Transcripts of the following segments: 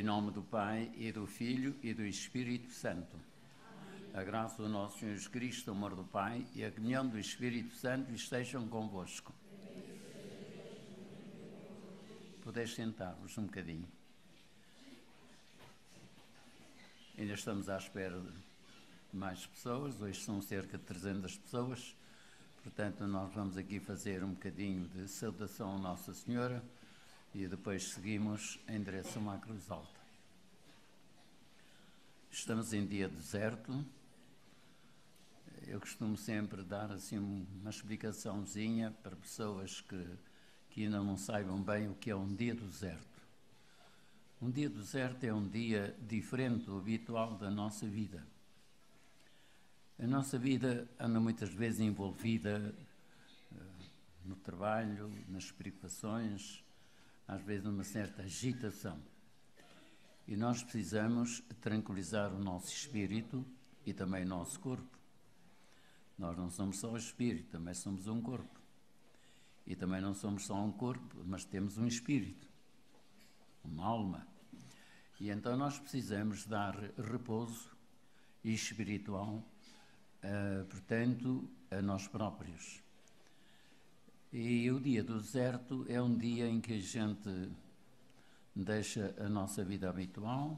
nome do Pai, e do Filho, e do Espírito Santo. Amém. A graça do nosso Senhor Jesus Cristo, o amor do Pai e a comunhão do Espírito Santo estejam convosco. Podeis sentar-vos um bocadinho. Ainda estamos à espera de mais pessoas, hoje são cerca de 300 pessoas, portanto nós vamos aqui fazer um bocadinho de saudação a Nossa Senhora e depois seguimos em direção à Cruz Alta. Estamos em dia deserto. Eu costumo sempre dar assim uma explicaçãozinha para pessoas que ainda não saibam bem o que é um dia do deserto. Um dia do deserto é um dia diferente do habitual da nossa vida. A nossa vida anda muitas vezes envolvida no trabalho, nas preocupações, às vezes numa certa agitação. E nós precisamos tranquilizar o nosso espírito e também o nosso corpo. Nós não somos só o espírito, também somos um corpo. E também não somos só um corpo, mas temos um espírito, uma alma. E então nós precisamos dar repouso espiritual, portanto, a nós próprios. E o dia do deserto é um dia em que a gente deixa a nossa vida habitual,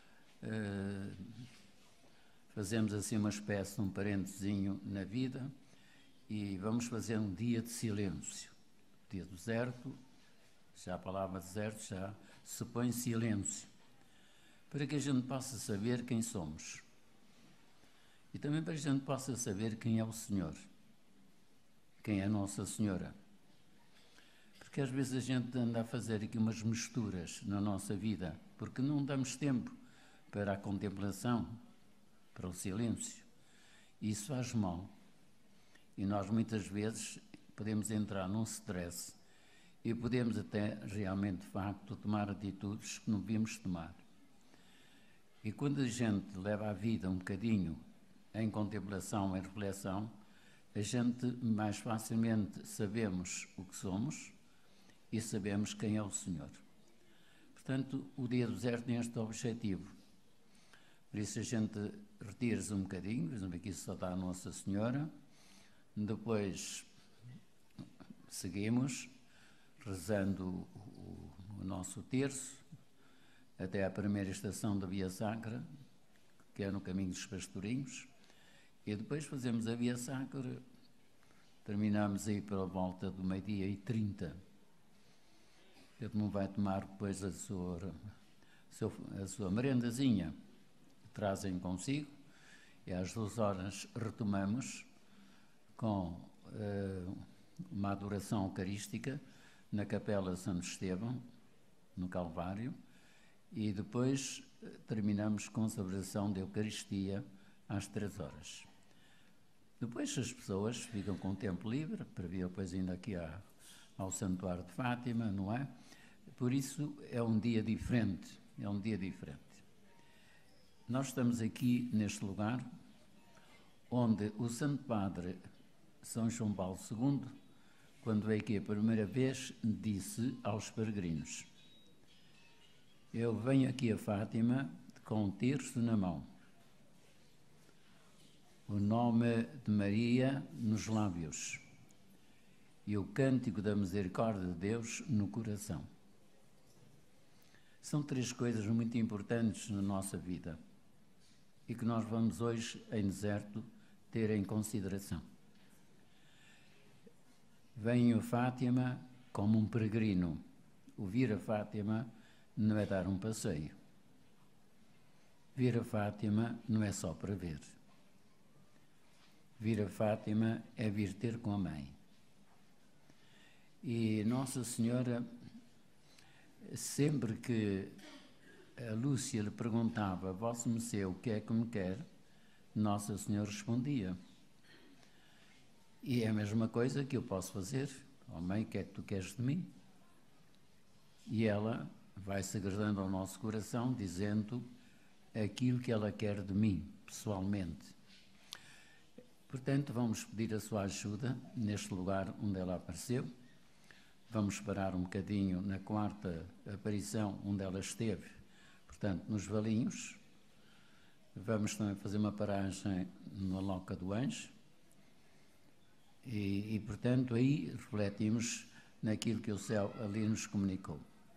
fazemos assim uma espécie de um parentezinho na vida e vamos fazer um dia de silêncio. Dia do deserto, já a palavra deserto já se põe silêncio, para que a gente possa saber quem somos e também para que a gente possa saber quem é o Senhor, quem é a Nossa Senhora. Porque às vezes a gente anda a fazer aqui umas misturas na nossa vida, porque não damos tempo para a contemplação, para o silêncio. E isso faz mal. E nós muitas vezes podemos entrar num stress e podemos até realmente, de facto, tomar atitudes que não devíamos tomar. E quando a gente leva a vida um bocadinho em contemplação, em reflexão, a gente mais facilmente sabemos o que somos e sabemos quem é o Senhor. Portanto, o dia do deserto tem este objetivo. Por isso a gente retira-se um bocadinho, por exemplo, aqui só está a Nossa Senhora, depois seguimos rezando o nosso terço até à primeira estação da Via Sacra, que é no caminho dos Pastorinhos, e depois fazemos a Via Sacra, terminamos aí pela volta do 12h30. Ele não vai tomar depois a sua merendazinha que trazem consigo, e às 2h retomamos com uma adoração eucarística na Capela Santo Estevão, no Calvário, e depois terminamos com a celebração da Eucaristia às 3h. Depois as pessoas ficam com o tempo livre para vir depois ainda aqui ao Santuário de Fátima, não é? Por isso é um dia diferente, é um dia diferente. Nós estamos aqui neste lugar onde o Santo Padre São João Paulo II, quando veio aqui a primeira vez, disse aos peregrinos: eu venho aqui a Fátima com um terço na mão, o nome de Maria nos lábios e o cântico da misericórdia de Deus no coração. São 3 coisas muito importantes na nossa vida e que nós vamos hoje, em deserto, ter em consideração. Venho a Fátima como um peregrino. O vir a Fátima não é dar um passeio. Vir a Fátima não é só para ver. Vir a Fátima é vir ter com a mãe. E Nossa Senhora, sempre que a Lúcia lhe perguntava: Vossa Mecê, o que é que me quer? Nossa Senhora respondia. E é a mesma coisa que eu posso fazer. Oh mãe, o que é que tu queres de mim? E ela vai se agradando ao nosso coração, dizendo aquilo que ela quer de mim, pessoalmente. Portanto, vamos pedir a sua ajuda neste lugar onde ela apareceu. Vamos parar um bocadinho na 4ª aparição onde ela esteve. portanto, nos Valinhos. Vamos também fazer uma paragem na Loca do Anjo. E, portanto, aí refletimos naquilo que o céu ali nos comunicou.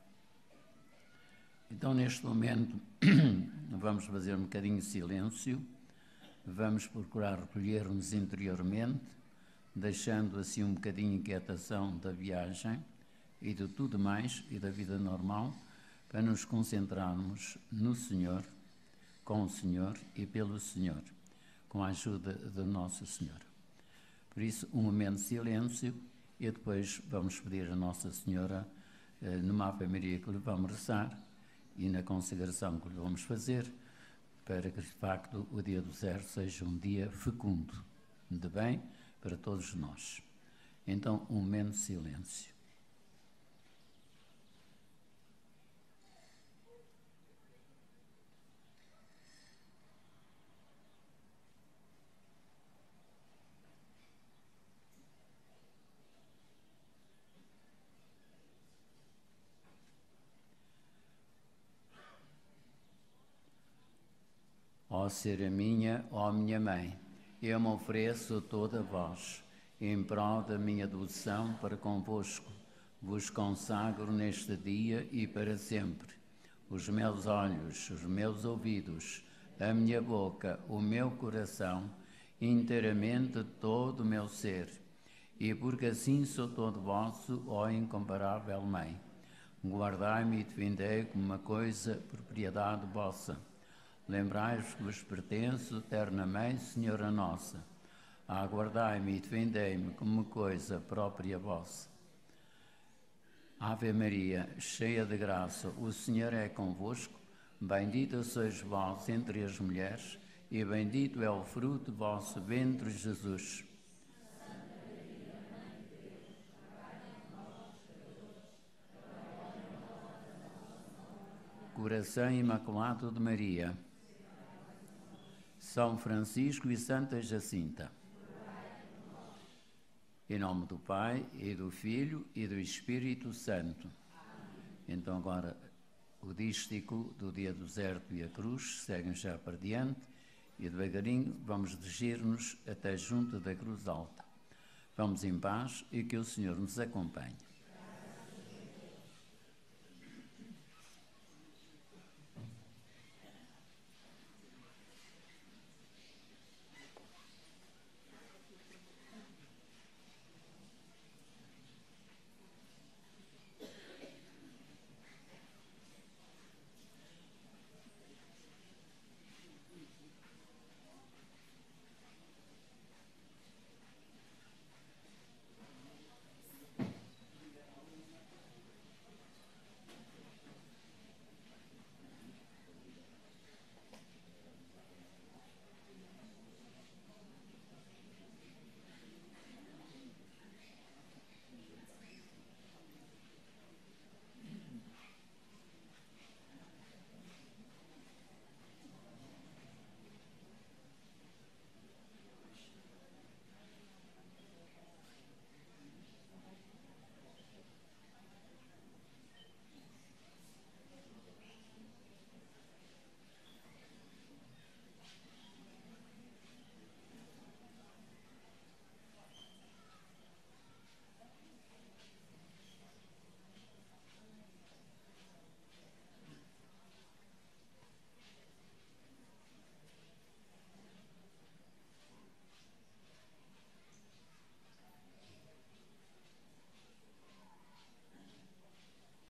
Então, neste momento, vamos fazer um bocadinho de silêncio, vamos procurar recolher-nos interiormente, deixando assim um bocadinho de inquietação da viagem e de tudo mais e da vida normal, para nos concentrarmos no Senhor, com o Senhor e pelo Senhor, com a ajuda de Nossa Senhora. Por isso, um momento de silêncio e depois vamos pedir a Nossa Senhora, numa Ave Maria que lhe vamos rezar e na consagração que lhe vamos fazer, para que, de facto, o dia do zero seja um dia fecundo, de bem para todos nós. Então, um momento de silêncio. Ó ser minha, ó minha mãe, eu me ofereço toda a vós, em prol da minha devoção para convosco, vos consagro neste dia e para sempre, os meus olhos, os meus ouvidos, a minha boca, o meu coração, inteiramente todo o meu ser, e porque assim sou todo vosso, ó incomparável Mãe, guardai-me e defendei como uma coisa propriedade vossa. Lembrai-vos que vos pertenço, eterna Mãe, Senhora Nossa. Aguardai-me e defendei-me como coisa própria vossa. Ave Maria, cheia de graça, o Senhor é convosco. Bendita sois vós entre as mulheres, e bendito é o fruto do vosso ventre, Jesus. Coração Imaculado de Maria, São Francisco e Santa Jacinta. Em nome do Pai, e do Filho, e do Espírito Santo. Então agora o dístico do dia do deserto e a cruz seguem já para diante e devagarinho vamos dirigir-nos até junto da cruz alta. Vamos em paz e que o Senhor nos acompanhe.